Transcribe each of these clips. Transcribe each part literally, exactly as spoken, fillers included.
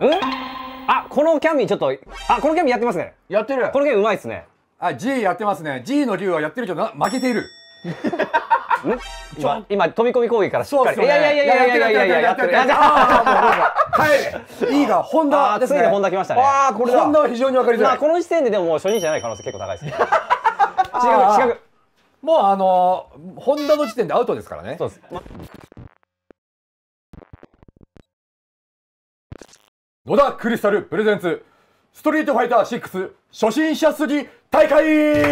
あ、このキャミちょっと、あ、このキャミやってますね。 やってる。 このキャミうまいっすね。 あ、G やってますね。G の竜はやってるけど負けている。 今、今飛び込み攻撃からしっかり。 いやいやいやいやいやいやいややってる。帰れ。いいがホンダですね。 ついにホンダ来ましたね。 ああ、これだ。ホンダは非常に分かりづらい。 この時点ででももう初任者じゃない可能性結構高いですね。四角四角。 もうあのホンダの時点でアウトですからね。 そうです。 野田クリスタルプレゼンツストリートファイターシックス初心者すぎ大会。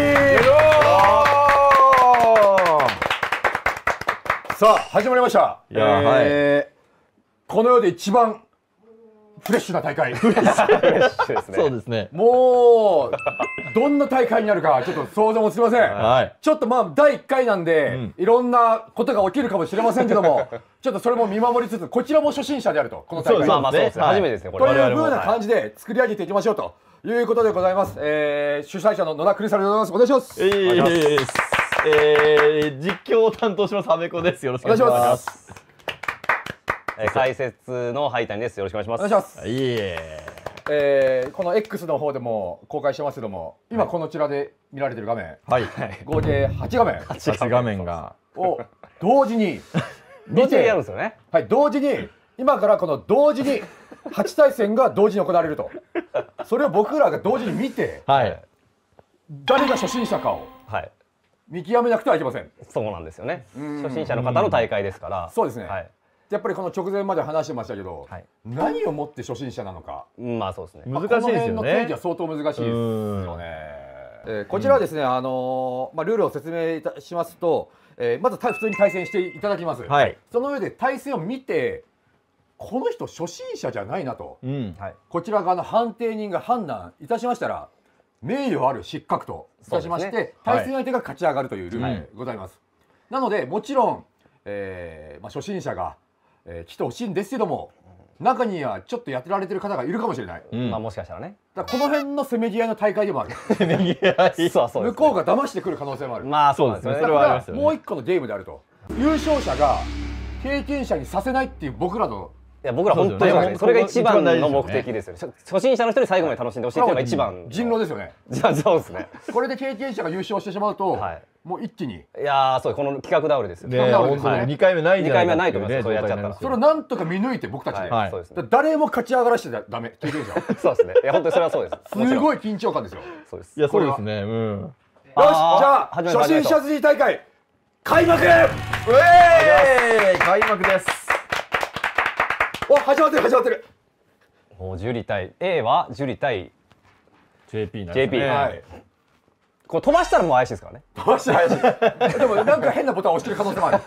さあ始まりました。いや、えー、この世で一番フレッシュな大会。 そうですね。 もうどんな大会になるかちょっと想像もつきません。はい、ちょっとまあだいいっかいなんで、うん、いろんなことが起きるかもしれませんけどもちょっとそれも見守りつつこちらも初心者であるとこの大会。 まあまあそうですね。初めてですねこれ。 という風な感じで作り上げていきましょうということでございます。えー、主催者の野田クリスタルでございます。お願いします。 えー、えー、実況を担当します阿部子です。よろしくお願いします。 解説の灰谷です。よろしくお願いします。 お願いします。 いいえ。 えー、この X の方でも公開してますけども、今こちらで見られてる画面、はい、合計はちがめん、 はち画面がを同時に同時にやるんですよね。 はい、同時に今からこの同時にはち対戦が同時に行われると。それを僕らが同時に見て、はい、誰が初心者かを見極めなくてはいけません。 そうなんですよね。初心者の方の大会ですから。 そうですね。はい。やっぱりこの直前まで話してましたけど、はい、何をもって初心者なのか、 まあそうですね。 難しいですよね。この辺の定義は相当難しいですよね。えー、こちらはですね、あのー、まあルールを説明いたしますと、えー、まず普通に対戦していただきます。はい、その上で対戦を見て、この人初心者じゃないなと、うん、はい、こちら側の判定人が判断いたしましたら、名誉ある失格といたしまして、ね、対戦相手が勝ち上がるというルールでございます。はい、なのでもちろん、えー、まあ初心者がえー、来てほしいんですけども、中にはちょっとやってられてる方がいるかもしれない。 うん、まあもしかしたらね。 だからこの辺のせめぎ合いの大会でもある。 せめぎ合い。 そうそう。向こうが騙してくる可能性もある。 まあそうですね。 それはありますよね。もう一個のゲームであると。優勝者が経験者にさせないっていう僕らの。 いや僕ら本当にそれが一番の目的ですよね。初心者の人に最後まで楽しんでほしいっていうのが一番。 人狼ですよね。 じゃあそうですね。 これで経験者が優勝してしまうと、もう一気に。いやそうこの企画倒れですよ。 企画倒れですね。二回目ないんじゃないか。 二回目はないと思います。そうやっちゃったら。 それをなんとか見抜いて僕たちで。誰も勝ち上がらしてダメ。経験者。 そうですね。いや本当にそれはそうです。 すごい緊張感ですよ。 そうです。いやそうですね。うん。よしじゃあ初心者釣り大会開幕。うえー開幕です。 お始まってる始まってる。 もうジュリ対 A はジュリ対ジェーピー なんですね。ジェーピー はい。これ飛ばしたらもう怪しいですからね。 飛ばしたら怪しい。でもなんか変なボタン押してる可能性もある。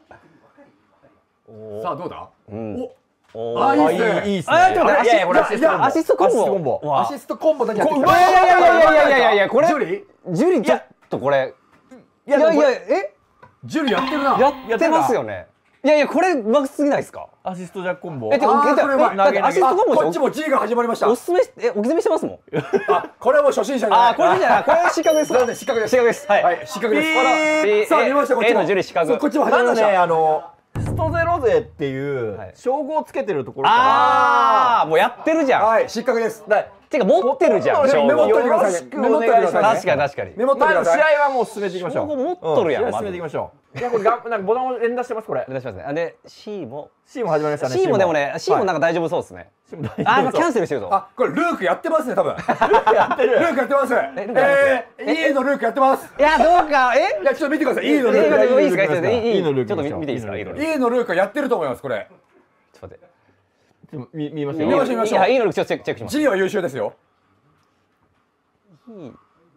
さあどうだ？お、あいいっすね。いいっすね。 あ、ちょっと待って。アシストコンボ。 アシストコンボだけやってきた。 いやいやいやいやいやいやいやこれ。 ジュリ？ ジュリちょっとこれ。いやいやえ？ ジュリやってるな。 やってますよね。いやいやこれうまくすぎないですか？ アシストジャックコンボ。 え、でもこれアシストコンボこっちも G が始まりました。 おすすめえお気づみしてますもん。 あ、これはもう初心者じゃない。 あ、これじゃない。これ失格です。 失格です。 失格です。はい。 失格です。さあ見ましたこっちも。 A のジュリ失格。 こっちも始まりました。 ねあのストゼロ勢っていう称号をつけてるところから。 ああもうやってるじゃん。 はい失格です。 てか持ってるじゃん。 メモっといてください。メモっといてください。 確かに確かに。 メモっといてください。 試合はもう進めていきましょう。 持っとるやん。 進めていきましょう。いやこれがなんかボタンを連打してますこれ。 連打しますね。あで C も C も始まりましたね。 C もでもね C もなんか大丈夫そうですね。あ今キャンセルしてるぞ。 あこれルークやってますね多分。ルークやってる。ルークやってます。ええ E のルークやってます。 いやどうかえ？ いやちょっと見てください。E のルーク。 いいですか？ E のルークちょっと見ていいですか？ E のルークやってると思いますこれ。 ちょっと待って。 見見ましょう。 見ましょう見ましょう。 いいのルークちょっとチェックチェックします。 G は優秀ですよ。 うーん。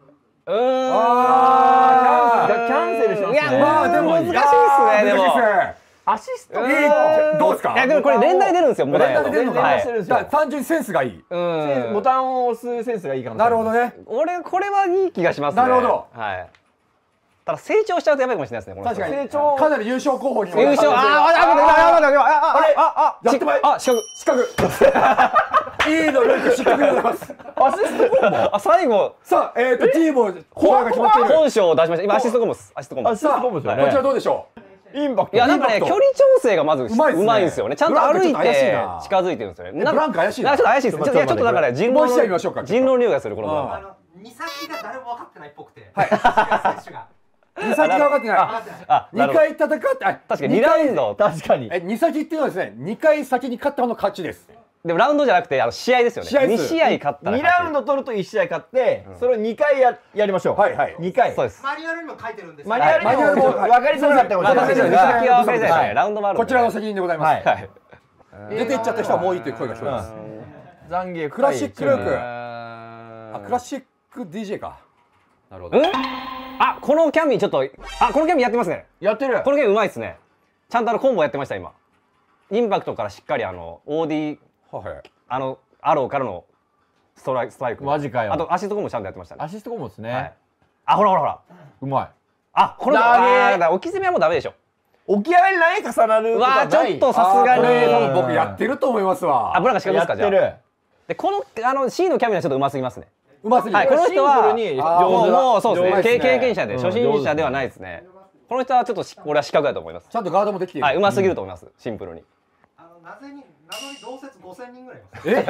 ああキャンセルしますね。 まあでも難しいっすねでも。 アシストどうですか？ いやでもこれ連打出るんですよ。 連打出るのか。 はい。 単純にセンスがいい。 ボタンを押すセンスがいいかな。 なるほどね。 俺これはいい気がしますね。 なるほど。 はい。ただ成長しちゃうとやばいかもしれないですね。 確かに成長かなり優勝候補に。 優勝あああああやってまい。あ失格失格。E のルーク失格でございます。 アシストコンボ。 あ最後。 さあえっと G もホーが決まっている。 本賞を出しました。今アシストコンボです。アシストコンボ。 アシストコンボですよね。 こちらどうでしょう。 インパクト。 いやなんかね距離調整がまずうまいんですよね。ちゃんと歩いて近づいてるんですよね。 ブランク怪しいな。 ちょっと怪しいです。ちょっとだから人狼人狼匂いがするこのブランク。 あの二先が誰も分かってないっぽくて。はい。選手が。 二先が分かってない。あ、二回戦って、確かににラウンド確かに。 え、二先っていうのはですね、二回先に勝った方の勝ちです。 でもラウンドじゃなくてあの試合ですよね。に試合勝ったらにラウンド取るといち試合勝ってそれをにかいややりましょう。 はいはい。 にかい。 そうです。 マニュアルにも書いてるんです。 マニュアルにも分かりそうだってことですね。 ラウンドもある。 こちらの責任でございます。出ていっちゃった人はもういいという声が聞こえます。 懺悔クラシックルーク。あ、クラシック ディージェー か。なるほど。 あ、このキャミちょっとあこのキャミやってますね。 やってる。 このキャミうまいですね。ちゃんとあのコンボやってました今。インパクトからしっかりあの オーディー あのアローからのストライクストライク。 マジかよ。 あとアシストコンボちゃんとやってましたね。 アシストコンボですね。 あ、ほらほらほら。 うまい。 あ、このああ、置き攻めはもうダメでしょ。 置き上がりライン重なるとかない。 わあ、ちょっとさすがに。 僕やってると思いますわ。 あ、ブランカ仕掛けですかじゃあ。で、このあの C のキャミはちょっとうますぎますね。 うますぎる。 はい、この人はもうもうそうですね。経経験者で初心者ではないですね。この人はちょっと俺は失格だと思います。 ちゃんとガードもできている。 はい、うますぎると思います。シンプルに。 あのなぜに謎に同説ごせんにんぐらいい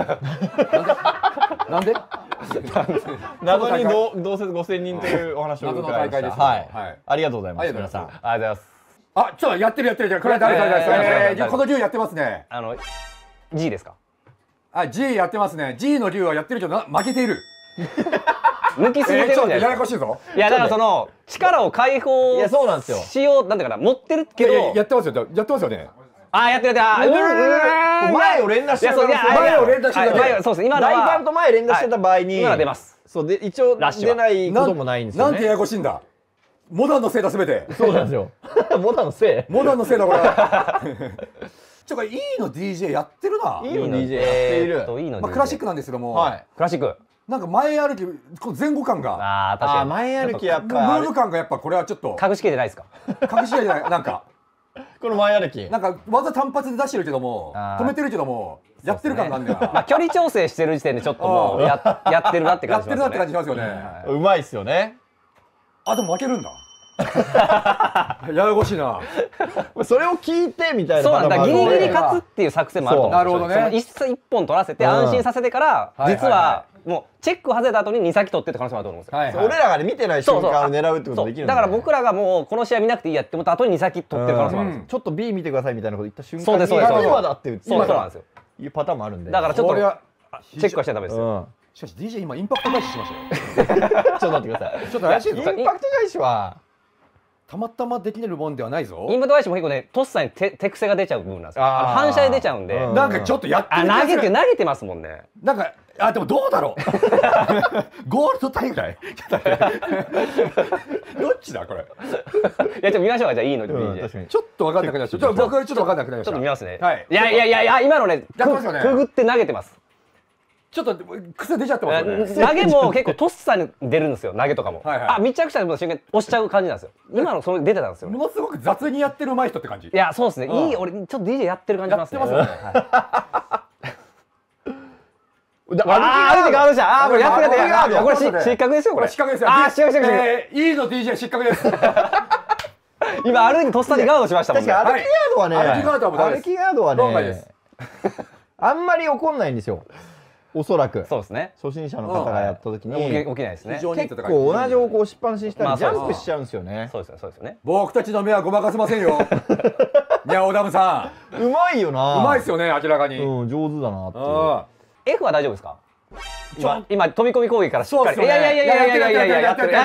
ます。 え？なんで？ 謎に同説ごせんにんというお話を伺いました。はい。ありがとうございます。皆さん。 ありがとうございます。 あ、ちょっとやってるやってる。これ誰誰誰？この竜やってますね。 あの G ですか？ あ、G やってますね。G の竜はやってるけど負けている。 抜きすぎてるんじゃないですか。 ややこしいぞ。 いやだからその力を解放しようなんていうかな持ってるけどやってますよ。やってますよね。 あ、やってるやってる。 前を連打してた。 前を連打してた。 そうです。今のは大パンと前連打してた場合に今は出ます。 そうで一応出ないこともないんですよね。 なんてややこしいんだ。モダンのせいだすべて。 そうなんですよ。モダンのせい。 モダンのせいだこれ。ちょっと E の ディージェー やってるな。 E の ディージェー やっている。 まあクラシックなんですけども。 はい。クラシック。 なんか前歩き前後感が。 ああ確かに。 前歩きやっぱ。 ムーブ感がやっぱこれはちょっと。 隠しきれてないですか。 隠しきれてないなんか。 この前歩き。 なんか技単発で出してるけども止めてるけどもやってる感があるんだよな。 まあ距離調整してる時点でちょっともうややってるなって感じしますよね。 やってるなって感じしますよね。 うまいっすよね。 あ、でも負けるんだ。ややこしいな。 それを聞いてみたいな。 そうなんだ。ギリギリ勝つっていう作戦もあると思う。 なるほどね。 一一本取らせて安心させてから実はもうチェック外れた後にに先取ってって可能性もあると思うんですよ。 俺らがね見てない瞬間を狙うってことできるんだ。 だから僕らがもうこの試合見なくていいやって思った後にに先取ってる可能性もあるんですよ。 ちょっと B 見てくださいみたいなこと言った瞬間にそうですそうです。 今だって言ってそうなんですよ。 いうパターンもあるんで。 だからちょっとチェックはしちゃダメですよ。 しかし ディージェー 今インパクト返ししましたよ。 ちょっと待ってください。 ちょっと怪しいぞ。 インパクト返しはたまたまできれるもんではないぞ。 インパクト返しも結構ねとっさに手癖が出ちゃう部分なんですよ。反射で出ちゃうんで。 なんかちょっとやってる。 あ、投げて投げてますもんね。 なんかあ、でもどうだろう。ゴールドタイぐらい。どっちだこれ。いやちょっと見ましょうかじゃあいいの ディージェー。 ちょっと分かんなくなっちゃった。僕はちょっと分かんなくなりました。 ちょっと見ますね。 はい。 いやいやいやいや今のねくぐって投げてます。 ちょっと癖出ちゃってますよね。 投げも結構とっさに出るんですよ投げとかも。あ、密着したら瞬間押しちゃう感じなんですよ。今のその出てたんですよ。 ものすごく雑にやってる上手い人って感じ。 いやそうですね。いい俺ちょっと ディージェー やってる感じしますね。やってますよね。ああ、出て変わるじゃん。ああ、これやってるやってる。これ失格ですよこれ。 失格ですよ。 ああ、失格失格。 E の ディージェー 失格です。 今ある意味とっさにガードしましたもんね。 確かに歩きガードはね。 歩きガードは歩きガードはね。あんまり怒んないんですよ。おそらくそうですね。 初心者の方がやった時に起きないですね。 結構同じ方向押しっぱなしにしたりジャンプしちゃうんですよね。 そうですよそうですよね。 僕たちの目はごまかせませんよ。ニャオダムさんうまいよな。 うまいですよね明らかに。 うん上手だなっていう。 F は大丈夫ですか。今今飛び込み攻撃からしっかり。いやいやいやいやいやいやいややってる。帰れ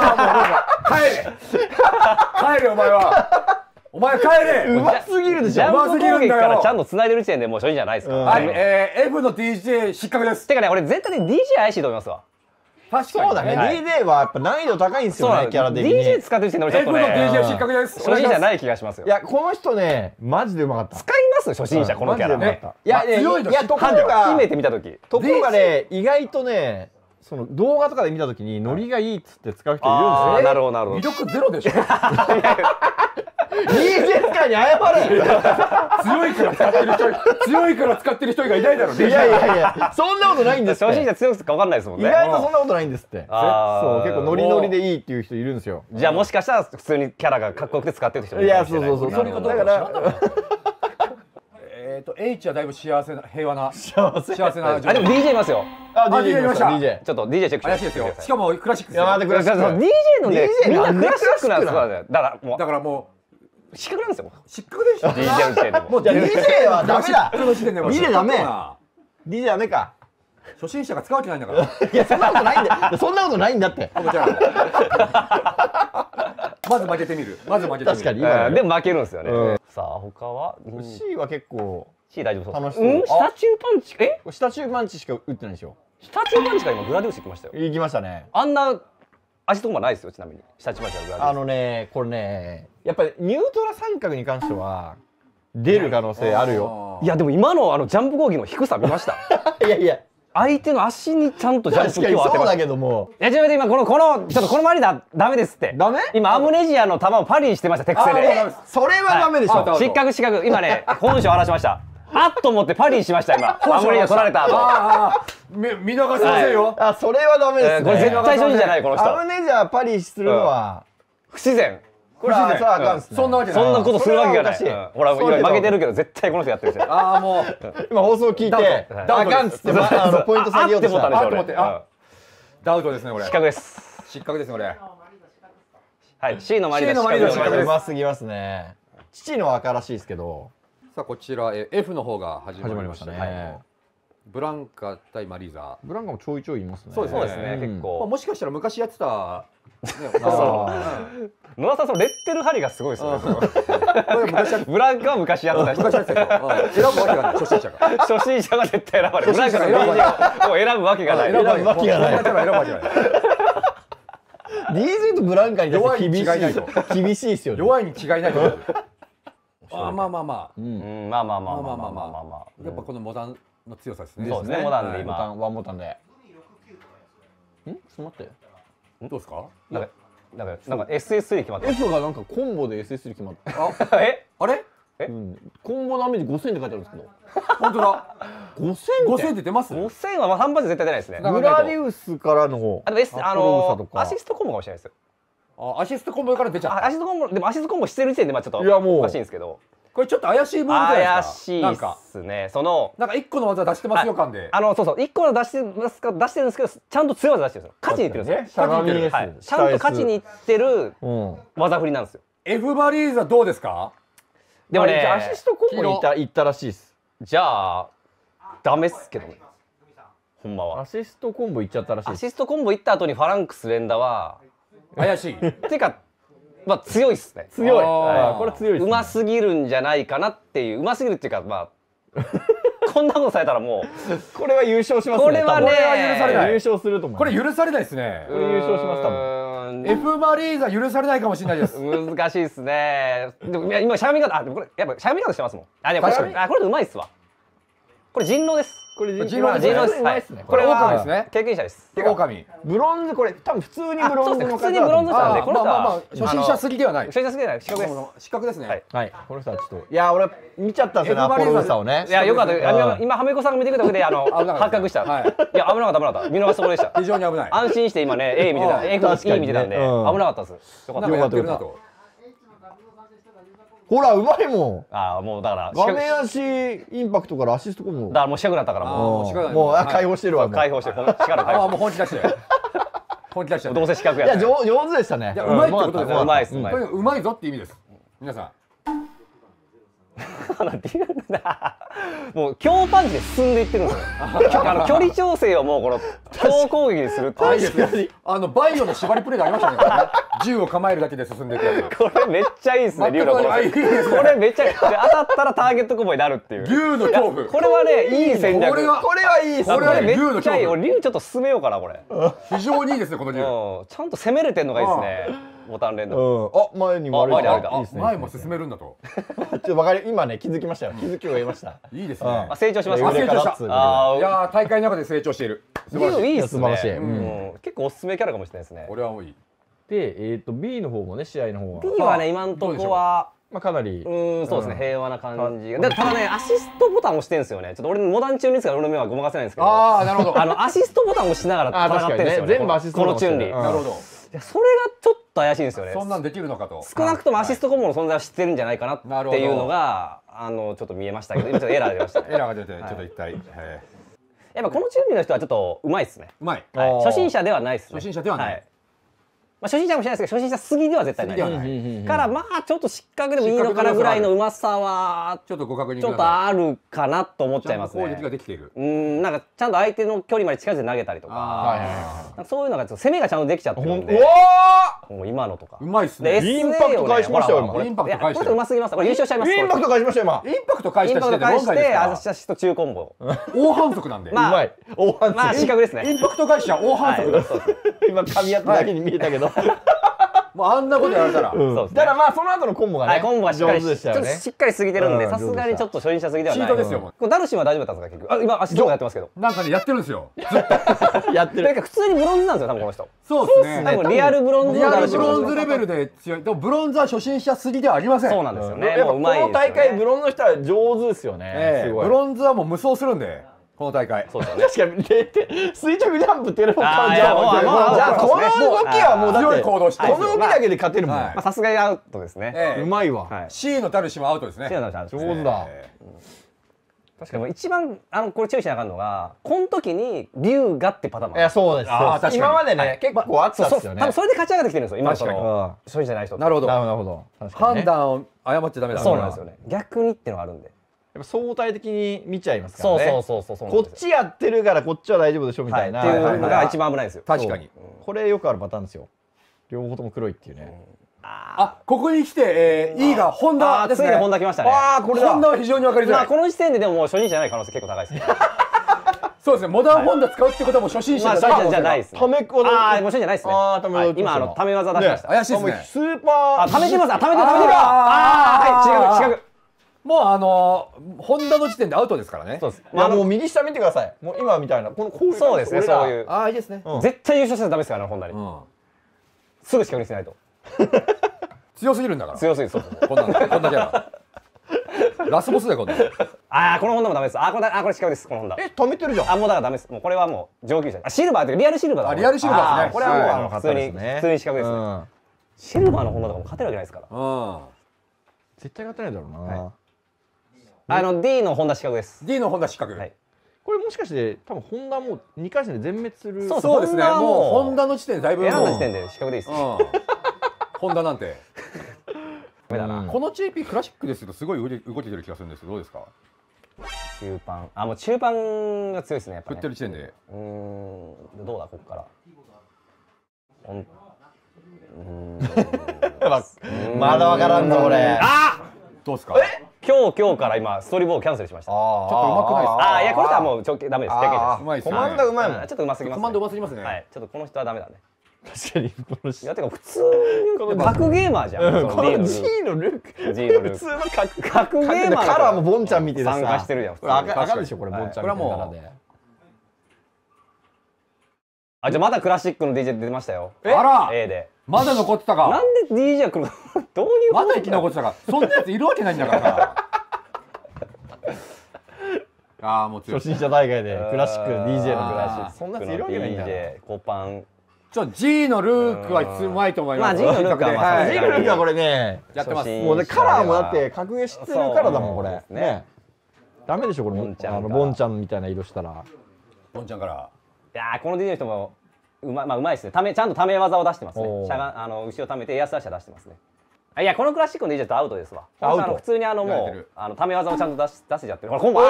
帰れお前は。お前帰れ。 うますぎるでしょ。 ジャンプ攻撃からちゃんと繋いでる時点でもう初心じゃないですか。 はい、え F の ディージェー 失格です。 てかね俺絶対に ディージェー 怪しいと思いますわ。 確かにそうだね。ディージェー はやっぱ難易度高いんですよねキャラ的に。 ディージェー 使ってる時点で俺ちょっとね F の ディージェー 失格です。 初心じゃない気がしますよ。 いやこの人ねマジでうまかった。 使います初心者このキャラ。 いやいやところが初めて見た時ところがね意外とねその動画とかで見た時にノリがいいっつって使う人いるんですよ。 なるほどなるほど。 魅力ゼロでしょ。 リーゼ使いに謝れ。 強いから使ってる人強いから使ってる人がいないだろう。 いやいやいや、そんなことないんですって。 初心者強くか分かんないですもんね。 意外とそんなことないんですって。そう結構ノリノリでいいっていう人いるんですよ。 じゃあもしかしたら普通にキャラがかっこよくて使ってる人もいいやるかもしれない。 そうそうそう。 だからえっと H はだいぶ幸せな平和な幸せ幸せな。 あでも ディージェー いますよ。 あ ディージェー いました。 ちょっと ディージェー チェック怪しいですよ。しかもクラシックですよ。 いや待ってクラシック。 ディージェー のねみんなクラシックなんですよ。だからもうだからもう失格なんですよ。 失格でしょ。 ディージェー の時点でも。 もう ディージェー はダメだ。 この時点でもディージェー ダメ。ディージェー ダメか。 初心者が使うわけないんだから。 いやそんなことないんだよ。そんなことないんだって。 まず負けてみる。まず負けてみる。 確かに今でも負けるんですよね。さあ他は C は結構 C 大丈夫そう。 楽しそう。 うん、下中パンチえ？ 下中パンチしか打ってないでしょ。 下中パンチが今グラディウス行きましたよ。 行きましたね。 あんな足とかもないですよちなみに。下中パンチがグラディウス。 あのねこれねやっぱりニュートラ三角に関しては出る可能性あるよ。 いやでも今のあのジャンプ攻撃の低さ見ました。 いやいや相手の足にちゃんとジャンプ確かにそうだけども。 いやちょっと今このこのちょっとこの周りだダメですって。 ダメ？ 今アムネジアの球をパリにしてました手癖で。 それはダメでしょ。 失格失格今ね本性荒らしました。あっと思ってパリにしました今。アムネジア取られた後。 ああ見逃せませんよ。 あそれはダメですね。 これ絶対初心じゃないこの人。 アムネジアパリするのは不自然。 これはさあかんっすね。 そんなわけない。 そんなことするわけがない。ほら今負けてるけど絶対この人やってるし。 ああもう今放送聞いてあかんっつってあのポイント下げようとした。 あと思ってあダウトですねこれ。 失格です。 失格ですねこれ。 はい C のマリダ失格です。 うますぎますね。父の赤らしいですけど。 さあこちら F の方が始まりましたね。 ブランカ対マリーザ。 ブランカもちょいちょいいますね。 そうですね結構。 もしかしたら昔やってた。 野田さんそのレッテル張りがすごいですよね。ブランカは昔やってた人。 昔やってた人。選ぶわけがない初心者が。 初心者が絶対選ばれる。ブランカの ディージェー を選ぶわけがない。 選ぶわけがない。 選ぶわけがない。 ディージェー とブランカに対して厳しい。厳しいですよね。 弱いに違いないと思う。あまあまあまあ。 うんまあまあまあまあまあまあまあまあ。やっぱこのモダンの強さですね。 そうですねモダンで今ワンボタンで。ん？ちょっと待って。 どうですか？ なんかなんかなんか エスエススリー 決まった。 F がなんかコンボで エスエススリー 決まった。 あえあれ？ え？ コンボダメージごせんって書いてあるんですけど。 本当だ。 ごせん？ ごせんって出ます？ ごせんはさんばんじゃ絶対出ないですね。 グラディウスからのあの S あのアシストコンボかもしれないですよ。 あアシストコンボから出ちゃった。 アシストコンボでもアシストコンボしてる時点でまあちょっとおかしいんですけど。 これちょっと怪しいムーブじゃないですか。 怪しいですね。そのなんか一個の技出してますよ感で。 あのそうそう一個の出してますか出してるんですけどちゃんと強い技出してるんですよ。勝ちにいってるんですよ。 勝ちにいってる。 ちゃんと勝ちにいってる技振りなんですよ。 F バリーザどうですか？ でもねアシストコンボに行ったらしいです。 じゃあダメっすけどね。ほんまは。 アシストコンボ行っちゃったらしい。 アシストコンボ行った後にファランクス連打は怪しい。 っていうか。まあ強いっすね。 強い。これ強い。 うますぎるんじゃないかなっていううますぎるっていうかまあこんなことされたらもうこれは優勝しますね。 これはね許されない。 優勝すると思う。 これ許されないですね。 これ優勝します多分。 F マリーザ許されないかもしれないです。 難しいですね。でも今しゃがみ方あでもこれやっぱしゃがみ方してますもん。あでもこれあこれうまいっすわ。これ人狼です。 これ人狼ですね。 これ狼ですね。 経験者です。 狼。 ブロンズこれ多分普通にブロンズの方。 普通にブロンズなんでこれはまあまあ初心者すぎではない。 初心者すぎではない。失格です。 失格ですね。 はい。この人はちょっといや俺見ちゃったんですよねアポロウサをね。 いやよかった今ハメコさんが見てくれたわけであの発覚した。いや危なかった危なかった見逃すところでした。 非常に危ない。 安心して今ね A 見てた F 見てたんで危なかったです。よかったよかったよかった。 ほらうまいもん。 ああもうだから画面足インパクトからアシストコンボ。 だからもう四角だったからもうもう解放してるわ。 解放してる。 ああもう本気出して。本気出して。 どうせ四角や。 いや上上手でしたね。 いやうまいってことですよ。 うまいです。 うまいぞって意味です。皆さん。 もう強パンチで進んでいってるんですよ。あの距離調整をもうこの強攻撃にするっていう。 あのバイオの縛りプレイがありましたね。銃を構えるだけで進んでいくやつ。 これめっちゃいいですね。竜のこの。これめっちゃ当たったらターゲットコンボになるっていう。 竜の恐怖。 これはねいい戦略。 これはこれはいいですね。 これはめっちゃいい。俺竜ちょっと進めようかなこれ。 非常にいいですねこの竜。 ちゃんと攻めれてんのがいいですね。ボタン連打。 あ前にも歩いてあ前も進めるんだと。 ちょっとわかり今ね気づきましたよ。気づきを得ました。 いいですね。 成長しました。 成長した。いや大会の中で成長している。 いいですね。 結構おすすめキャラかもしれないですね。 俺は多い。 でえっと B の方もね試合の方は。 B はね今のところはまあかなりうんそうですね、平和な感じが。ただねアシストボタンを押してるんですよね。ちょっと俺モダンチュンリーですから俺の目はごまかせないんですけど、 ああなるほど、 あのアシストボタンを押しながら戦ってるんですよね。 全部アシストボタンこのチュンリー。 なるほど。 いやそれがちょっと怪しいんですよね。 そんなんできるのかと。 少なくともアシストコンボの存在は知ってるんじゃないかなっていうのがあのちょっと見えましたけど、今ちょっとエラーが出ましたね。 エラーが出てちょっと一体。 やっぱこのチュンリーの人はちょっとうまいですね。 うまい。 初心者ではないですね。 初心者ではない。 まあ初心者かもしれないですけど初心者すぎでは絶対ない。からまあちょっと失格でもいいのかなぐらいのうまさはちょっとご確認ちょっとあるかなと思っちゃいますね。 攻撃ができている。 うんなんかちゃんと相手の距離まで近づいて投げたりとか、そういうのがちょっと攻めがちゃんとできちゃってるんで。もう今のとか。 うまいっすね。 インパクト返しましたよ今。 インパクト返して。 これうますぎます。これ優勝しちゃいます。 インパクト返しました今。 インパクト返した時点で返してアシスト中コンボ。 大反則なんで。 うまい。大反則。 まあ失格ですね。 インパクト返しは大反則です。 今噛み合っただけに見えたけど。 もうあんなことやられたら、 だからまあその後のコンボがね、 コンボはしっかり上手でしたよね。 しっかり過ぎてるんで、さすがにちょっと初心者すぎではない。 チートですよもう。 これダルシンは大丈夫だったんですか結局。あ今アシストやってますけど。 なんかねやってるんですよ。 やってる。 なんか普通にブロンズなんですよ多分この人。 そうですね。 多分リアルブロンズリアルブロンズレベルで強い。でもブロンズは初心者すぎではありません。 そうなんですよね。 やっぱこの大会ブロンズの人は上手ですよね。 ブロンズはもう無双するんで。この大会。 そうですよね。 確かに垂直ジャンプテレフォンカウンじゃあこの動きはもうだって強い行動してこの動きだけで勝てるもん。 まあさすがにアウトですね。 うまいわ。 C のダルシもアウトですね。 上手だ。 確かに一番あのこれ注意しなあかんのがこの時に龍がってパターンもある。 いやそうです。今までね結構あったんですよね。 多分それで勝ち上がってきてるんですよ今のその初心者じゃない人。 なるほど。 なるほど。 判断を誤っちゃダメだ。 そうなんですよね。逆にっていうのがあるんで。 やっぱ相対的に見ちゃいますからね。 そうそうそうそう。 こっちやってるからこっちは大丈夫でしょみたいな。 っていうのが一番危ないですよ。 確かに。 これよくあるパターンですよ。両方とも黒いっていうね。 あ、ここに来て E がホンダですね。 ついにホンダ来ましたね。 ああ、これだ。ホンダは非常に分かりづらい。 この時点ででももう初心者じゃない可能性結構高いです。 そうですね。モダンホンダ使うってことはもう初心者じゃないです。 ためこああ、もう初心者じゃないですね。今あのため技出しました。 怪しいですね。 スーパー。 あ、ためてます。ためてるためてる。ああ、はい、違う違う。 もうあのホンダの時点でアウトですからね。 そうです。いやもう右下見てください。もう今みたいなこのこういうそうですね。そういう。 ああいいですね。 絶対優勝したらダメですからねホンダに。すぐ仕掛けにしないと。 強すぎるんだから。 強すぎる。 こんなこんなキャラ。ラスボスだよこんな。 ああこのホンダもダメです。あこれあこれ仕掛けですこのホンダ。 え止めてるじゃん。 あもうだからダメです。もうこれはもう上級者。あシルバーってリアルシルバーだ。 あリアルシルバーですね。 これはもうあの普通に普通に仕掛けですね。シルバーのホンダとかも勝てるわけないですから。 うん。 絶対勝てないだろうな。 あの D のホンダ失格です。 D のホンダ失格。 これもしかして多分ホンダもうにかい戦で全滅する。 そうですね。もうホンダの時点でだいぶ選んだ時点で失格でいいです。 ホンダなんてこの ジェーピー クラシックですけどすごい動けてる気がするんですけどどうですか。 中盤あもう中盤が強いですねやっぱ振ってる時点で。 うんどうだここからまだわからんぞこれ。 あどうですか。 今日今日から今ストーリーボールキャンセルしました。ちょっと上手くないですか。 あいやこの人はもうちょダメです。 うまいです。 コマンドうまいもん。 ちょっとうますぎます。 コマンドうますぎますね。 はいちょっとこの人はダメだね。 確かにこのいやてか普通に格ゲーマーじゃん。 この G のルーク G のルーク普通の格格ゲーマーカラーもボンちゃん見て参加してるじゃん。 赤でしょこれボンちゃんみたいなカラーで。 あじゃあまだクラシックの ディージェー 出ましたよ。 あら A でまだ残ってたか。 なんで ディージェー 来るの。どういうまだ生き残ってたか。そんなやついるわけないんだからさ。ああもう初心者大会でクラシック ディージェー のクラシックそんなやついるわけないんだよ。 コパンちょ G のルークは必要ないと思います。 まあ G のルークはまあ G のルークはこれねやってます。 もうねカラーもだって格ゲー知ってるカラーだもんこれね。ダメでしょこれボンちゃんみたいな色したら。 ボンちゃんから。 いやこの ディージェー の人もうままあうまいですね。ためちゃんとため技を出してますね。しゃがあの後ろためてエアスラッシャー出してますね。いやこのクラシックの ディージェー とアウトですわ。アウト普通にあのもうあのため技をちゃんと出し出せちゃってる。ほらコンボア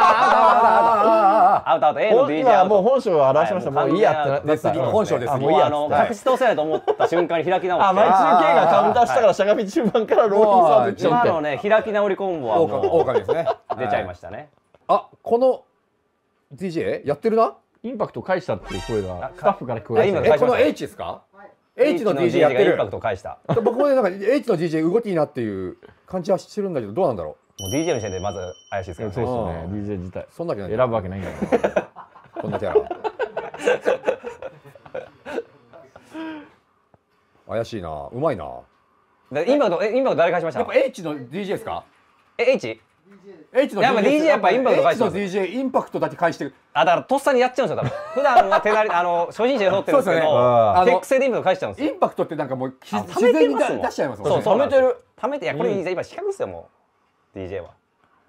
ウトアウト A の ディージェー アウト。 もう本性を表しました。もういいやってなったら本性です。 もうあの隠し通せないと思った瞬間に開き直って。 あ前中継がカウンターしたからしゃがみ中盤からローリングサーブいっちゃって。 今のね開き直りコンボはもうオオカミですね。 出ちゃいましたね。 あこの ディージェー やってるな。 インパクト返したっていう声がスタッフから聞こえました。えこの H ですか。H の ディージェー やってる。 インパクト返した。 僕もねなんか H の ディージェー 動きいいなっていう感じはしてるんだけどどうなんだろう。もう ディージェー の時点でまず怪しいですからね。 そうですね。ディージェー 自体そんなわけない。 選ぶわけないんだよ。 こんなキャラ。怪しいな。うまいな。 インパクト、インパクト誰返しました？ やっぱ H の ディージェー ですか？ え、H？ H のやっぱ ディージェー やっぱインパクト返してます。 H の ディージェー インパクトだけ返してる。 あ、だからとっさにやっちゃうんですよ、多分。普段は手なり、あの、初心者で撮ってるんですけど、テック製でインパクト返しちゃうんですよ。 インパクトってなんかもう自然に出しちゃいますもんね。 そう、溜めてる。溜めて、いや、これ今失格ですよ、もう。ディージェー は。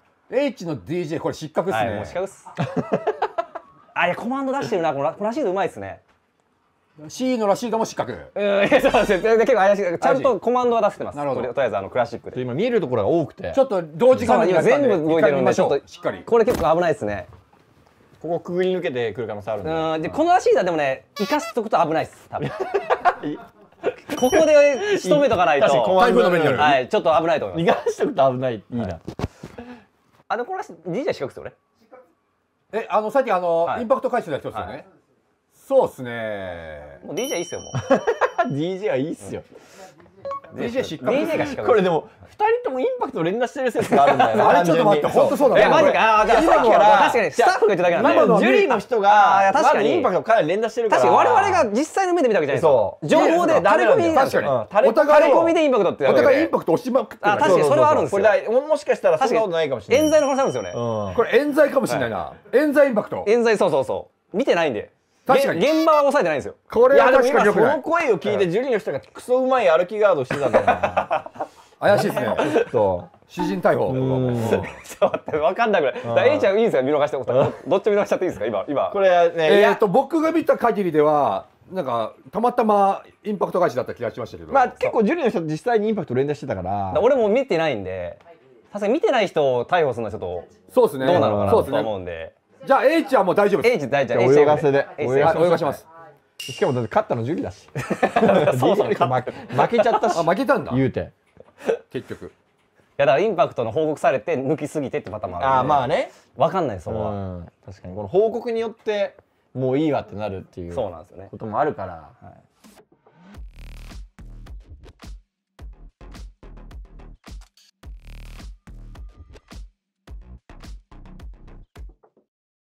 H の ディージェー これ失格っすね。 もう失格っす。あ、いや、コマンド出してるな、このラシードうまいっすね。 C のラシードも失格。 うん、いや、そうですね。結構怪しい。ちゃんとコマンドは出してます。なるほど。とりあえずあのクラシックで。 今見えるところが多くて。 ちょっと同時間に全部動いてるんで、ちょっとしっかり。 これ結構危ないですね。 ここくぐり抜けてくる可能性あるんで。 うん、でこのラシードはでもね、生かすとくと危ないです。多分。ここで仕留めとかないと。 台風の目にある。 はい、ちょっと危ないと思います。 逃がしとくと危ない。いいな。 あのこのラシード ディージェー 失格ですよね。 え、あのさっきあのインパクト回収の人ですよね。そうっすね。 もう ディージェー いいっすよ、もう。 ディージェー はいいっすよ。 ディージェー 失格。 ディージェー が失格。 これでもふたりともインパクト連打してる説があるんだよね。 あれちょっと待って、本当そうだね。 え、マジか。あ、じゃあさっきから確かにスタッフが言っただけなんで。 ジュリーの人が確かにインパクトかなり連打してるから。 確かに我々が実際の目で見たわけじゃないですか。情報で垂れ込み確かに。 お互い込みでインパクトって。 お互いインパクト押しまくってる。 あ、確かにそれはあるんですよ。 これもしかしたらそんなことないかもしれない。 冤罪の話あるんですよね。これ冤罪かもしれないな。冤罪インパクト。 冤罪、そうそうそう。見てないんで。確かに現場は抑えてないんですよ。 これは確かにその声を聞いてジュリーの人がクソうまい歩きガードしてたんだよな。 怪しいですね。主人逮捕。 ちょっと待って、分かんなくない。A ちゃんいいですか、見逃して。どっち見逃しちゃっていいですか、今。今。 これね、 えっと僕が見た限りではなんかたまたまインパクト返しだった気がしましたけど。 まあ結構ジュリーの人実際にインパクト連打してたから。 俺も見てないんで、さすがに見てない人を逮捕するのはちょっとそうですね。 どうなのかなと思うんで。 じゃあ H はもう大丈夫です。 H 大丈夫。 泳がせで。 泳がします。 しかもだって勝ったのジュリーだし。そうそう負けちゃったし。 あ、負けたんだ。 言うて。 結局。 いやだからインパクトの報告されて抜きすぎてってパターンもあるんで。 あ、まあね。 わかんないそこは。 確かにこの報告によってもういいわってなるっていう。 そうなんですよね。 こともあるから。